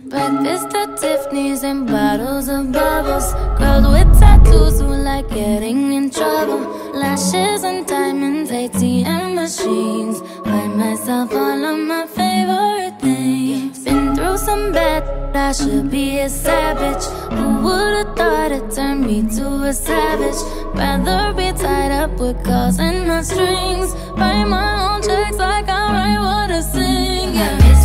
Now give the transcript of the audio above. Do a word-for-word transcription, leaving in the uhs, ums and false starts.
Breakfast at Tiffany's and bottles of bubbles. Girls with tattoos who like getting in trouble. Lashes and diamonds, A T M machines. Buy myself all of my favorite things. Been through some bad, I should be a savage. Who would've thought it turned me to a savage? Rather be tied up with calls and not strings. Write my own checks like I write what I sing, yeah.